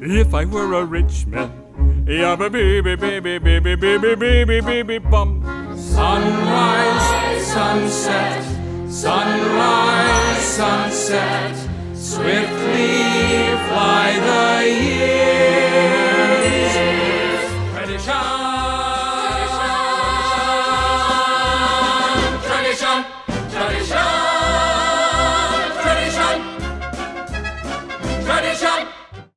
if I were a rich man. Yabba baby baby baby baby baby baby bum. Sunrise, sunset, sunrise, sunset. Swift